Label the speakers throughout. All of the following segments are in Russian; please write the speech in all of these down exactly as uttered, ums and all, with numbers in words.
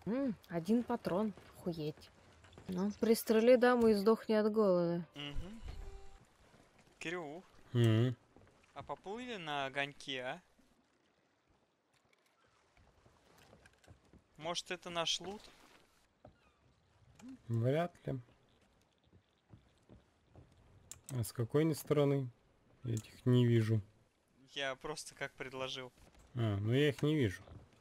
Speaker 1: М, один патрон. Охуеть. Ну, пристрели даму и сдохни от голода.
Speaker 2: Угу. Кирюх,
Speaker 3: М,
Speaker 2: а поплыли на огоньке, а? Может, это наш лут?
Speaker 3: Вряд ли. А с какой они стороны? Я этих не вижу.
Speaker 2: Я просто как предложил.
Speaker 3: А, ну я их не вижу.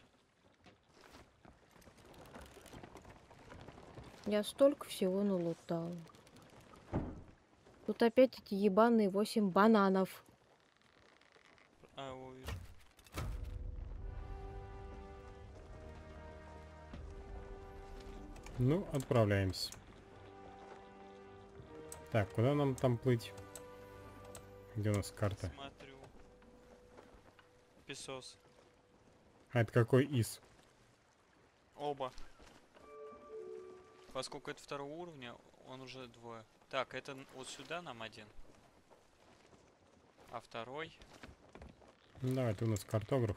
Speaker 1: Я столько всего налутал. Тут опять эти ебаные восемь бананов.
Speaker 2: А, его вижу.
Speaker 3: Ну, отправляемся. Так, куда нам там плыть? Где у нас карта?
Speaker 2: Смотрю. Песос.
Speaker 3: А это какой из?
Speaker 2: Оба. Поскольку это второго уровня, он уже двое. Так, это н- вот сюда нам один. А второй...
Speaker 3: Ну, давай, ты у нас картограф.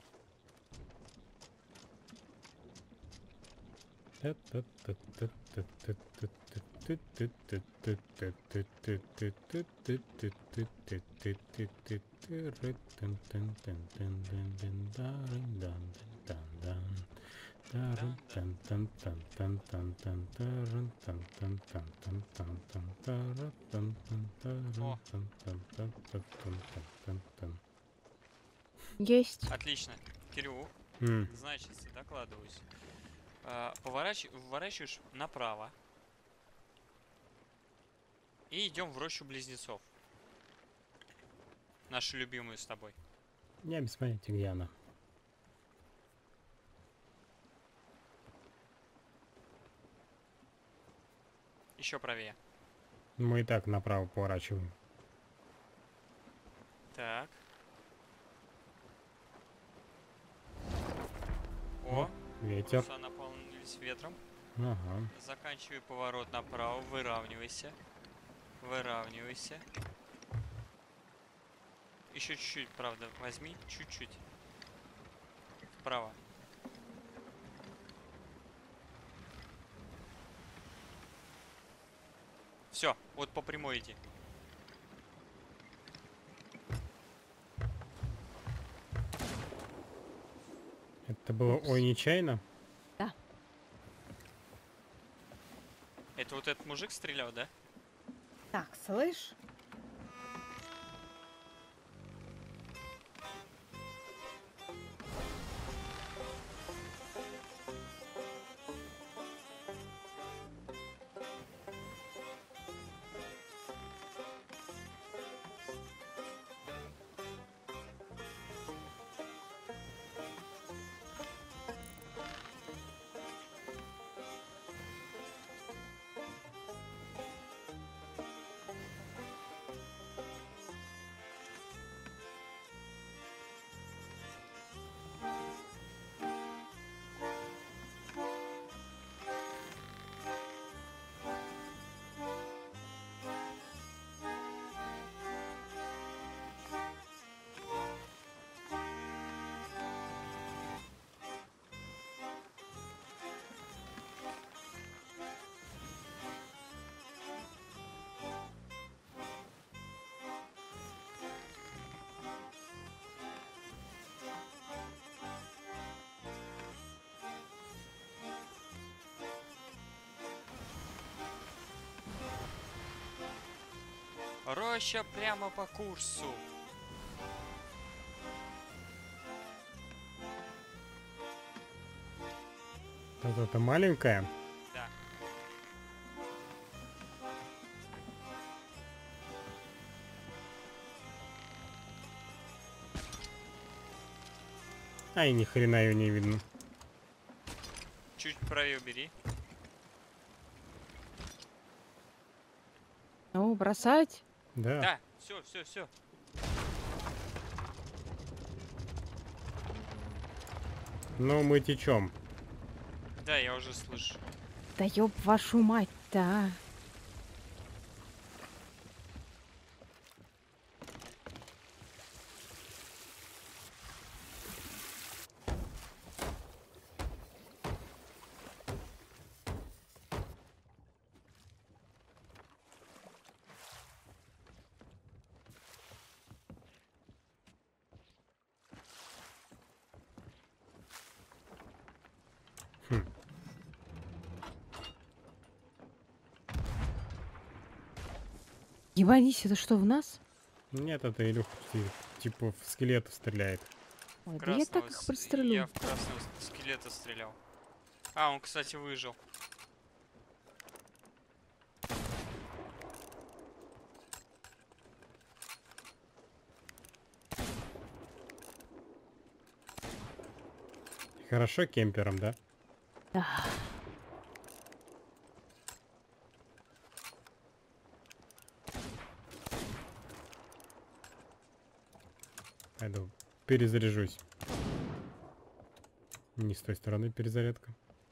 Speaker 2: О,
Speaker 1: Есть.
Speaker 2: отлично. Кирюх,
Speaker 3: М,
Speaker 2: значит, докладываюсь. А, поворачив... Выворачиваешь направо. И идем в рощу близнецов. Нашу любимую с тобой.
Speaker 3: Я без понятия, где она.
Speaker 2: Еще правее.
Speaker 3: Мы и так направо поворачиваем.
Speaker 2: Так.
Speaker 3: О,
Speaker 2: О,
Speaker 3: ветер.
Speaker 2: паруса наполнились ветром.
Speaker 3: Ага.
Speaker 2: Заканчивай поворот направо, выравнивайся. Выравнивайся. Еще чуть-чуть, правда, возьми, чуть-чуть. Вправо. Все, вот по прямой иди.
Speaker 3: Это было
Speaker 1: Упс.
Speaker 3: ой нечаянно?
Speaker 1: Да.
Speaker 2: Это вот этот мужик стрелял, да?
Speaker 1: Так, слышь?
Speaker 2: Роща прямо по курсу.
Speaker 3: Вот это маленькая.
Speaker 2: Да.
Speaker 3: Ай, ни хрена ее не видно.
Speaker 2: Чуть правее бери.
Speaker 1: Ну, бросать?
Speaker 3: Да.
Speaker 2: Да, все, все, все.
Speaker 3: Но мы течем.
Speaker 2: Да, я уже слышу.
Speaker 1: Да ёб вашу мать-то, а. Ебанись, это что, в нас?
Speaker 3: Нет, это Илюха ти- типа в скелета стреляет.
Speaker 1: Ой, да я так
Speaker 2: Красного
Speaker 1: их
Speaker 2: с-
Speaker 1: пристрелю.
Speaker 2: Я в красного с- скелета стрелял. А, он, кстати, выжил.
Speaker 3: Хорошо кемпером, да?
Speaker 1: Да.
Speaker 3: Пойду перезаряжусь. Не с той стороны перезарядка.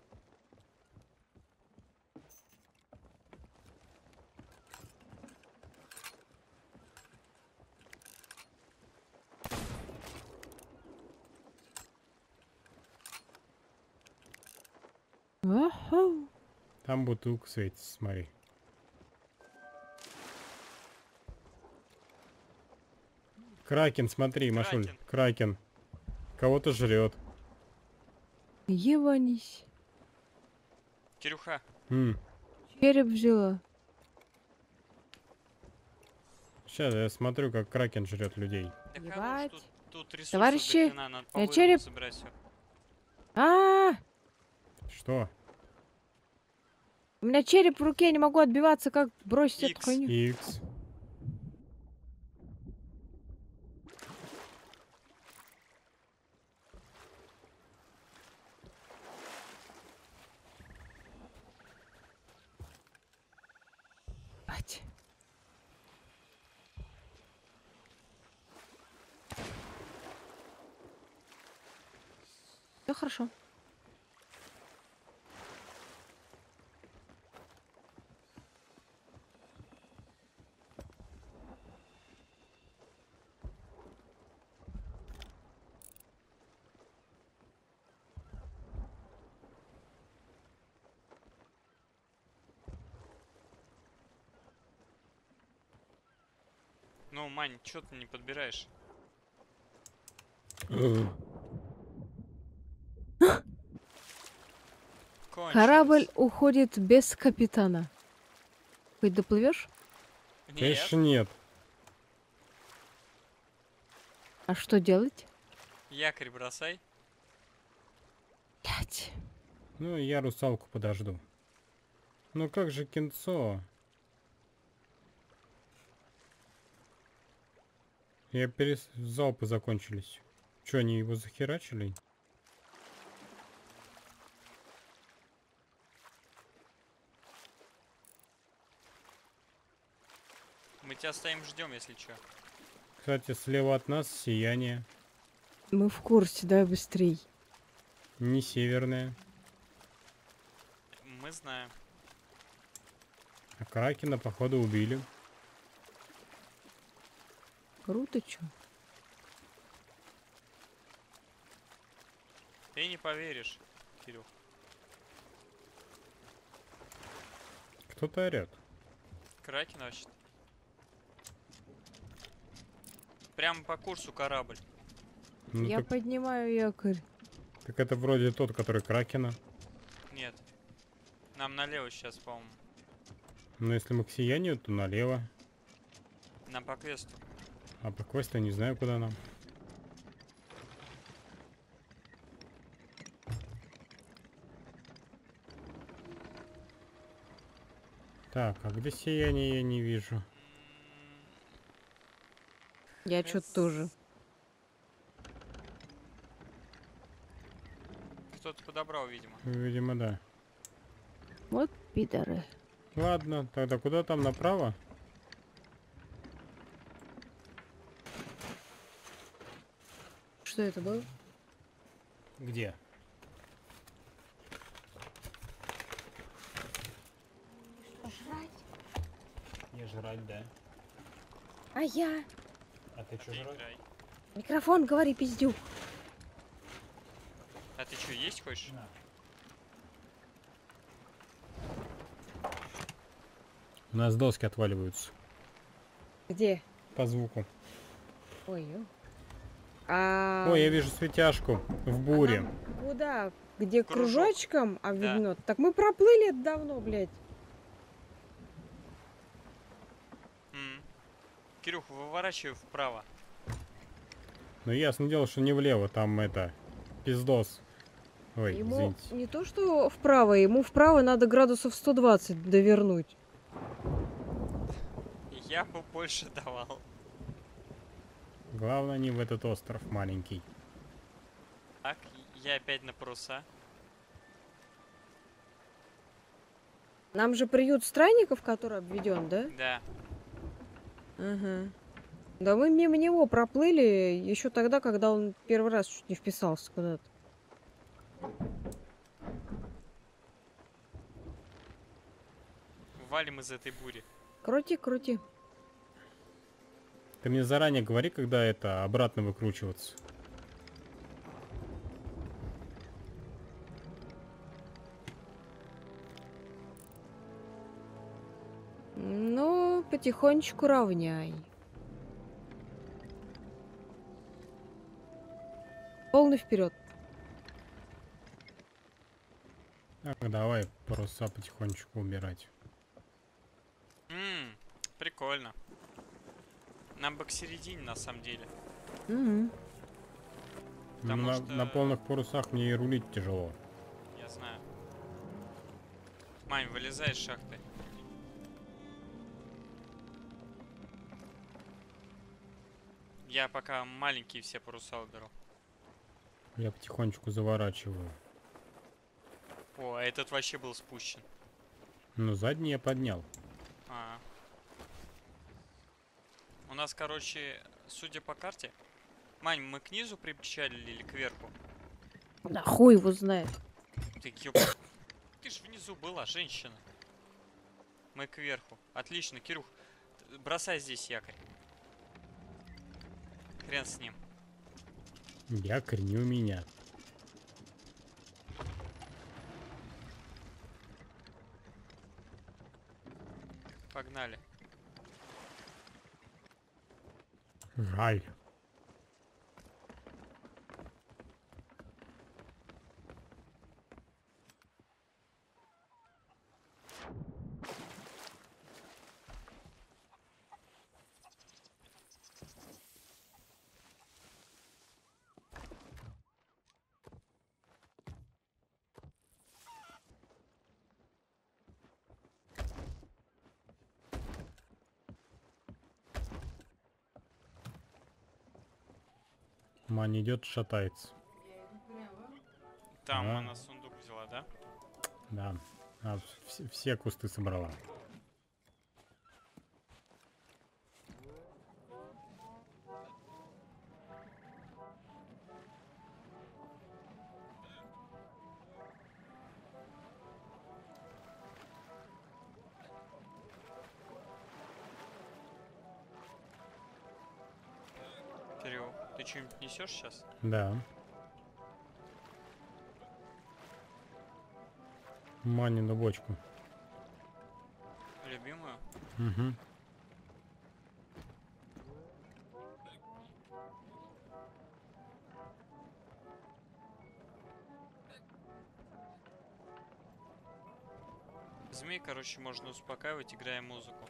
Speaker 1: Оху.
Speaker 3: Там бутылка светится, смотри. Кракен, смотри, Машуль.
Speaker 2: Кракен.
Speaker 3: Кракен. Кого-то жрет.
Speaker 1: Ебанись.
Speaker 2: Кирюха,
Speaker 3: М.
Speaker 1: Череп взяла.
Speaker 3: Сейчас я смотрю, как Кракен жрет людей.
Speaker 2: да
Speaker 1: Ебать.
Speaker 2: хорош, тут, тут ресурсов
Speaker 1: Товарищи,
Speaker 2: дохрена, надо
Speaker 1: я
Speaker 2: по
Speaker 1: череп.
Speaker 2: собирать всё.
Speaker 1: А,
Speaker 3: Что?
Speaker 1: у меня череп в руке, я не могу отбиваться, как бросить эту
Speaker 2: Икс.
Speaker 1: хуйню.
Speaker 3: Икс.
Speaker 1: Ебать. Все хорошо.
Speaker 2: Ну, Мань, чё ты не подбираешь? Кончилось.
Speaker 1: Корабль уходит без капитана. Хоть доплывешь?
Speaker 2: Нет,
Speaker 3: Конечно, нет.
Speaker 1: А что делать?
Speaker 2: якорь бросай.
Speaker 1: Блять.
Speaker 3: Ну, я русалку подожду. Ну как же кинцо? Я перес... Залпы закончились. Че, они его захерачили?
Speaker 2: Мы тебя стоим, ждем, если чё.
Speaker 3: Кстати, слева от нас сияние.
Speaker 1: Мы в курсе, давай быстрей.
Speaker 3: Не северное.
Speaker 2: Мы знаем.
Speaker 3: А Кракена, походу, убили.
Speaker 1: Круто, чё?
Speaker 2: Ты не поверишь, Кирюх.
Speaker 3: Кто-то орет.
Speaker 2: Кракен вообще. Прямо по курсу корабль.
Speaker 3: Ну,
Speaker 1: Я
Speaker 3: так,
Speaker 1: поднимаю якорь.
Speaker 3: так это вроде тот, который Кракена.
Speaker 2: Нет. Нам налево сейчас, по-моему.
Speaker 3: Но если мы к сиянию, то налево.
Speaker 2: Нам по квесту.
Speaker 3: А по квесту не знаю, куда нам. Так, а где сияние я не вижу?
Speaker 1: Я чё тоже.
Speaker 2: Кто-то подобрал, видимо.
Speaker 3: Видимо, да.
Speaker 1: Вот пидоры.
Speaker 3: Ладно, тогда куда там направо?
Speaker 1: Что это было?
Speaker 3: Где? Я жрать, да.
Speaker 1: А я?
Speaker 3: А ты что
Speaker 2: Ты
Speaker 3: жрать?
Speaker 2: играй.
Speaker 1: Микрофон, говори, пиздюк.
Speaker 2: А ты что, есть хочешь?
Speaker 3: У нас доски отваливаются.
Speaker 1: Где?
Speaker 3: По звуку.
Speaker 1: Ой, ё. А...
Speaker 3: Ой, я вижу светяшку в буре.
Speaker 1: нам куда? Где
Speaker 2: Кружок.
Speaker 1: кружочком обведено? Так мы проплыли это давно, блядь.
Speaker 2: М. Кирюх, выворачивай вправо.
Speaker 3: Ну ясно дело, что не влево, там это... Пиздос. Ой,
Speaker 1: Ему
Speaker 3: извините.
Speaker 1: не то, что вправо, ему вправо надо градусов сто двадцать довернуть.
Speaker 2: Я бы больше давал.
Speaker 3: Главное не в этот остров маленький.
Speaker 2: Так, я опять на паруса.
Speaker 1: Нам же приют странников, который обведен, да?
Speaker 2: Да.
Speaker 1: Ага. Да мы мимо него проплыли еще тогда, когда он первый раз чуть не вписался куда-то.
Speaker 2: Валим из этой бури.
Speaker 1: Крути, крути.
Speaker 3: Ты мне заранее говори, когда это обратно выкручиваться.
Speaker 1: Ну, потихонечку равняй. Полный вперед.
Speaker 3: Так, давай паруса потихонечку убирать.
Speaker 2: Ммм, прикольно. Нам бы к середине, на самом деле.
Speaker 1: Угу.
Speaker 2: Потому
Speaker 3: на,
Speaker 2: что-
Speaker 3: на полных парусах мне и рулить тяжело.
Speaker 2: Я знаю. Мань, вылезай из шахты. Я пока маленькие все паруса уберу.
Speaker 3: Я потихонечку заворачиваю.
Speaker 2: О, а этот вообще был спущен.
Speaker 3: Ну, задний я поднял.
Speaker 2: А. У нас, короче, судя по карте... Мань, мы к низу причалили или кверху?
Speaker 1: Да хуй его знает.
Speaker 2: Ты, ёп... Ты ж внизу была, женщина. Мы кверху. Отлично, Кирюх. т- Бросай здесь якорь. Хрен с ним.
Speaker 3: Якорь не у меня.
Speaker 2: Погнали.
Speaker 3: Жаль. Мань идет, шатается.
Speaker 2: Там
Speaker 3: А.
Speaker 2: она сундук взяла, да?
Speaker 3: Да. А, вс- все кусты собрала.
Speaker 2: Кирилл, ты что-нибудь несешь сейчас?
Speaker 3: Да. Манину бочку.
Speaker 2: Любимую?
Speaker 3: Угу.
Speaker 2: Змей, короче, можно успокаивать, играя музыку.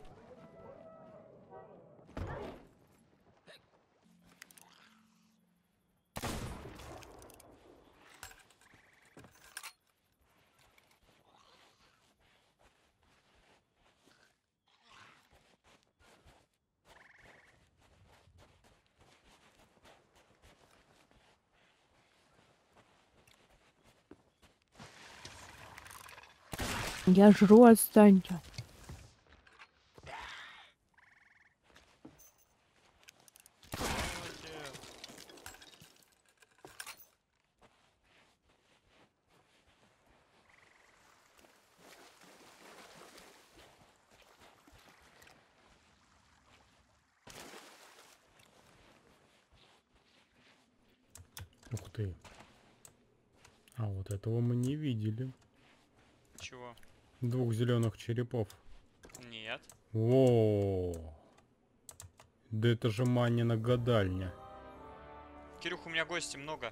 Speaker 1: Я жру, отстаньте.
Speaker 3: Ух ты. А вот этого мы не видели.
Speaker 2: Чего?
Speaker 3: Двух зеленых черепов.
Speaker 2: Нет.
Speaker 3: О, да это же Манина гадальня.
Speaker 2: Кирюх, у меня гостей много.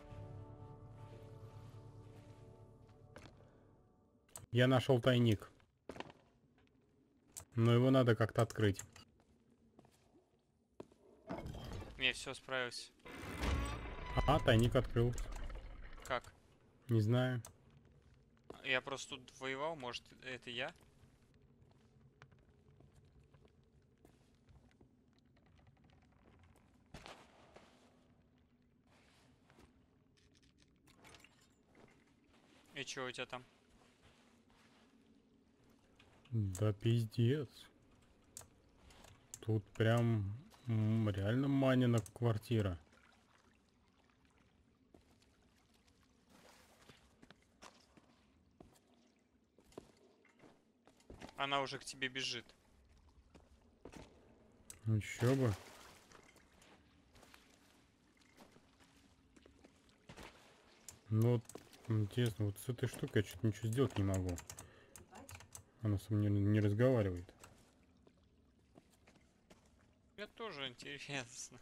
Speaker 3: Я нашел тайник. Но его надо как-то открыть.
Speaker 2: Я все справился.
Speaker 3: А, тайник открыл.
Speaker 2: Как?
Speaker 3: Не знаю.
Speaker 2: Я просто тут воевал, может, это я? И чё у тебя там?
Speaker 3: Да пиздец. Тут прям м, реально Манина квартира.
Speaker 2: Она уже к тебе бежит.
Speaker 3: Ну еще бы. Ну вот, интересно, вот с этой штукой я что-то ничего сделать не могу. Она со мной не разговаривает.
Speaker 2: Мне тоже интересно.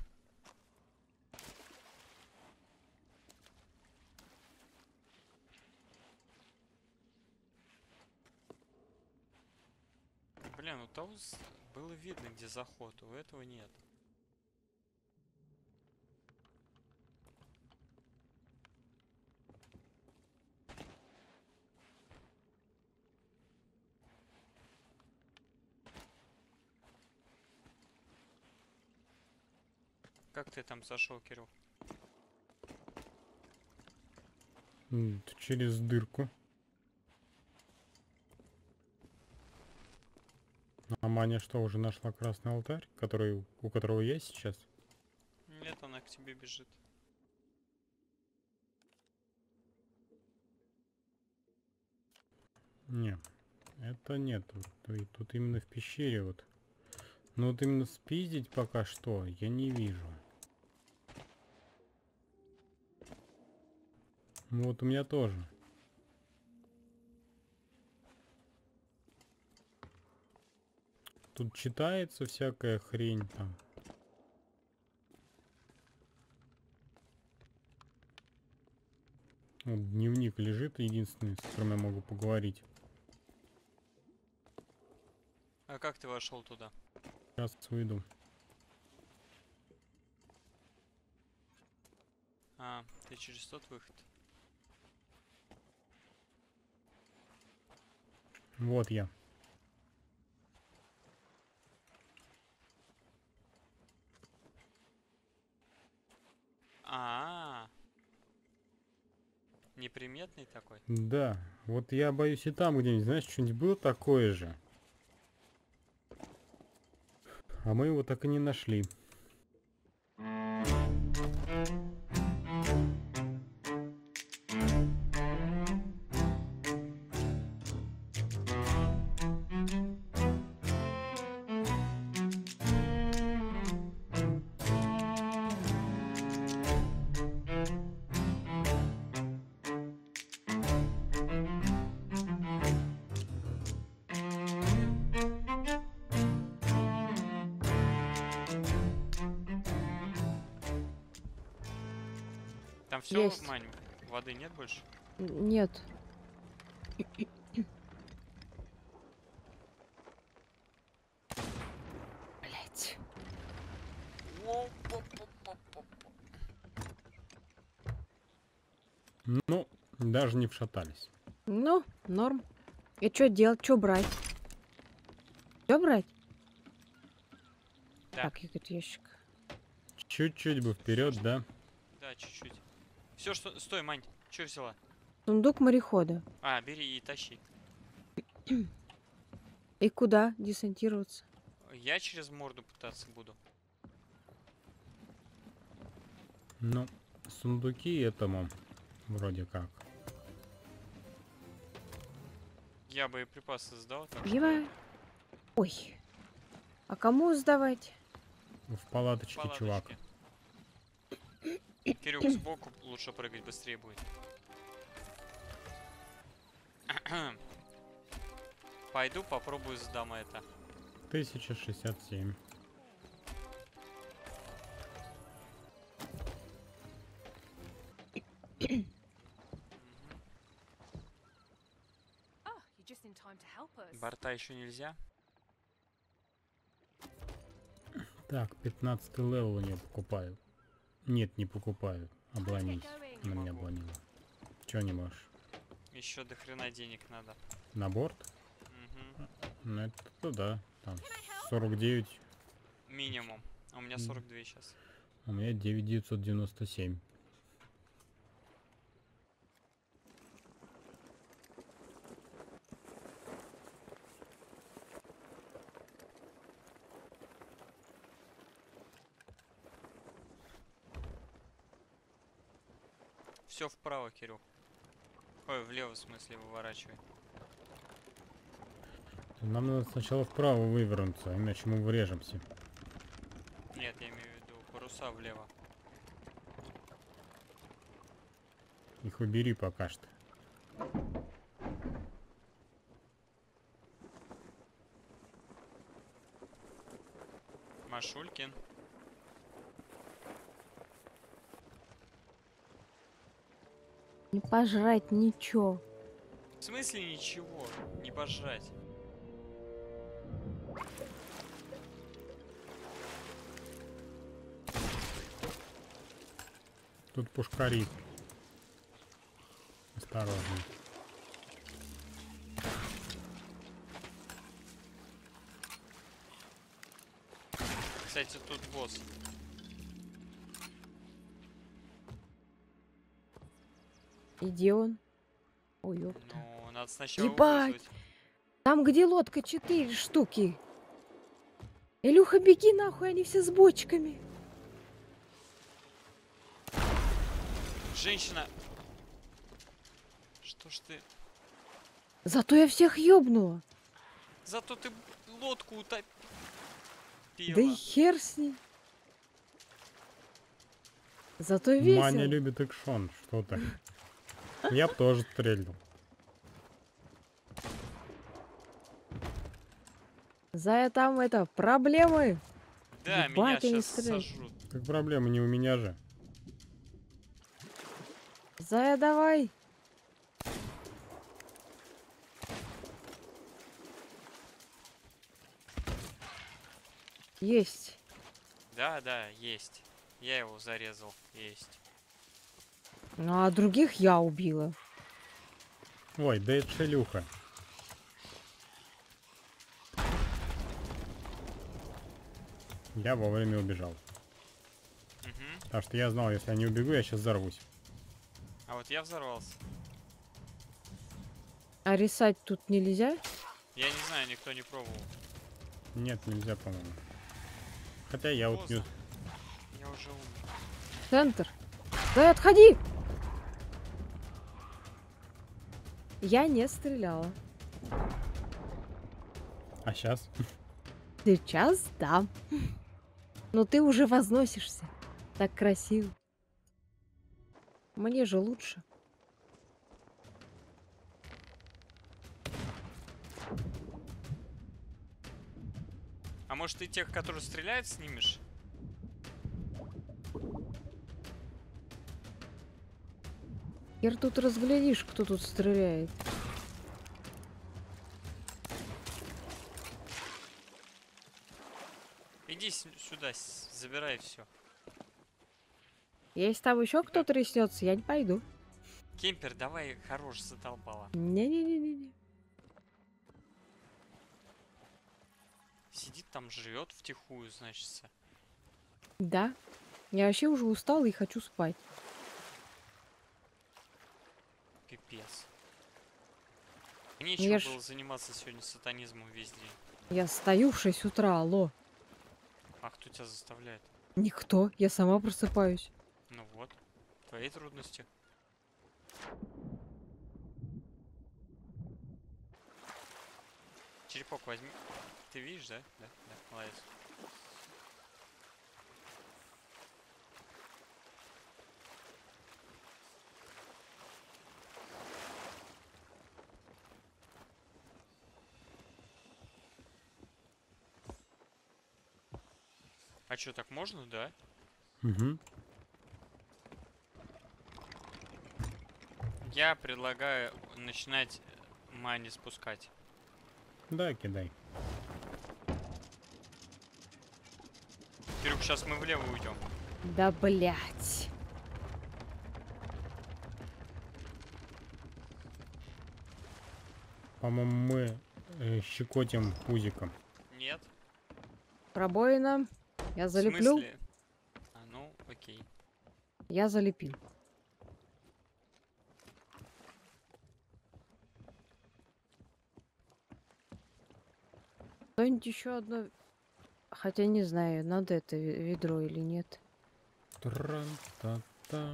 Speaker 2: Блин, у того с- было видно, где заход, у этого нет. Как ты там зашел, Кирилл?
Speaker 3: М, Через дырку. А Маня что, уже нашла красный алтарь, который, у которого я сейчас?
Speaker 2: Нет, она к тебе бежит.
Speaker 3: Не, это нет. Вот и тут именно в пещере вот. Но вот именно спиздить пока что я не вижу. Ну вот у меня тоже. Тут читается всякая хрень там. Вот дневник лежит, единственный, с которым я могу поговорить.
Speaker 2: А как ты вошел туда?
Speaker 3: Сейчас выйду.
Speaker 2: А, ты через тот выход.
Speaker 3: Вот я.
Speaker 2: А, -а, -а. Неприметный такой.
Speaker 3: Да, вот я боюсь и там где-нибудь, знаешь, что-нибудь было такое же. А мы его так и не нашли.
Speaker 2: Там все,
Speaker 1: Есть.
Speaker 2: Мань, воды нет больше?
Speaker 1: Н- Нет. Блять.
Speaker 3: Ну, даже не вшатались.
Speaker 1: Ну, норм. И что делать? Что брать? Что брать?
Speaker 2: Да.
Speaker 1: Так, этот ящик.
Speaker 3: Чуть-чуть бы вперед, да?
Speaker 2: Да, чуть-чуть. Все, что... Стой, Мань, что взяла?
Speaker 1: Сундук морехода.
Speaker 2: А, бери и тащи.
Speaker 1: И куда десантироваться?
Speaker 2: Я через морду пытаться буду.
Speaker 3: Ну, сундуки этому вроде как.
Speaker 2: Я боеприпасы сдал, так что...
Speaker 1: Пиво. Ой. А кому сдавать?
Speaker 3: В палаточке, чувак.
Speaker 2: Палаточки. Кирюх, сбоку лучше прыгать, быстрее будет. Пойду попробую сдам это.
Speaker 3: тысяча шестьдесят семь.
Speaker 4: Oh, you're just in time to help us.
Speaker 2: Борта еще нельзя.
Speaker 3: Так, пятнадцатый левел у нее покупаю. Нет, не покупаю. Обломись. Она меня
Speaker 2: Могу.
Speaker 3: обломила. Чего не можешь?
Speaker 2: Еще до хрена денег надо.
Speaker 3: На борт?
Speaker 2: Мгм.
Speaker 3: Ну это да. Там сорок девять.
Speaker 2: Минимум. А у меня сорок два сейчас.
Speaker 3: У меня девять тысяч девятьсот девяносто семь.
Speaker 2: Все вправо, Кирюх. Ой, влево, в смысле, выворачивай.
Speaker 3: Нам надо сначала вправо вывернуться, иначе мы врежемся.
Speaker 2: Нет, я имею в виду паруса влево.
Speaker 3: Их убери пока что.
Speaker 2: Машулькин.
Speaker 1: Не пожрать ничего.
Speaker 2: В смысле ничего? Не пожрать.
Speaker 3: Тут пушкари. Осторожно.
Speaker 2: Кстати, тут босс.
Speaker 1: И где он? Ой, ёпта.
Speaker 2: Ну, надо сначала
Speaker 1: Ебать!
Speaker 2: вызвать.
Speaker 1: Там, где лодка, четыре штуки. Илюха, беги нахуй, они все с бочками.
Speaker 2: Женщина! Что ж ты...
Speaker 1: Зато я всех ёбнула.
Speaker 2: Зато ты лодку утопила.
Speaker 1: Да и хер с ней. Зато весело.
Speaker 3: Маня любит экшон, что то. Я б тоже стрельнул.
Speaker 1: Зая, там это, проблемы.
Speaker 2: Да,
Speaker 1: Ебать,
Speaker 2: меня
Speaker 1: они
Speaker 2: сейчас
Speaker 1: стреляют.
Speaker 2: сожрут.
Speaker 3: Так проблема не у меня же.
Speaker 1: Зая, давай. Есть.
Speaker 2: Да, да, есть. Я его зарезал. Есть.
Speaker 1: Ну, а других я убила.
Speaker 3: Ой, да это шелюха. Я вовремя убежал.
Speaker 2: Угу.
Speaker 3: Потому что я знал, если я не убегу, я сейчас взорвусь.
Speaker 2: А вот я взорвался.
Speaker 1: А рисать тут нельзя?
Speaker 2: Я не знаю, никто не пробовал.
Speaker 3: Нет, нельзя, по-моему. Хотя я вот не...
Speaker 2: Поздно. Я уже умер.
Speaker 1: Центр. Зая, отходи! Я не стреляла.
Speaker 3: А сейчас?
Speaker 1: Сейчас да. Но ты уже возносишься. Так красиво. Мне же лучше.
Speaker 2: А может ты тех, которые стреляют, снимешь?
Speaker 1: Хер тут разглядишь, кто тут стреляет.
Speaker 2: Иди с- сюда, с- забирай все.
Speaker 1: Если там еще кто-то рискнется, я не пойду.
Speaker 2: Кемпер, давай, хорош, задолбала.
Speaker 1: Не-не-не-не.
Speaker 2: Сидит там, живет втихую, значится.
Speaker 1: Да. Я вообще уже устала и хочу спать.
Speaker 2: Пипец. Нечего
Speaker 1: я ж-
Speaker 2: было заниматься сегодня сатанизмом весь день.
Speaker 1: Я встаю в шесть утра, алло.
Speaker 2: А кто тебя заставляет?
Speaker 1: Никто. Я сама просыпаюсь.
Speaker 2: Ну вот, твои трудности. Черепок возьми. Ты видишь, да? Да, да, молодец. А что, так можно, да?
Speaker 3: Угу.
Speaker 2: Я предлагаю начинать мани спускать.
Speaker 3: Да, кидай.
Speaker 2: Кирюх, сейчас мы влево уйдем.
Speaker 1: Да блять.
Speaker 3: По-моему, мы э, щекотим пузиком.
Speaker 2: Нет?
Speaker 1: Пробоина. Я
Speaker 2: В
Speaker 1: залеплю.
Speaker 2: смысле? А, ну, окей.
Speaker 1: Я залепил. Кто-нибудь еще одно... Хотя не знаю, надо это ве- ведро или нет.
Speaker 3: Тран-та-та.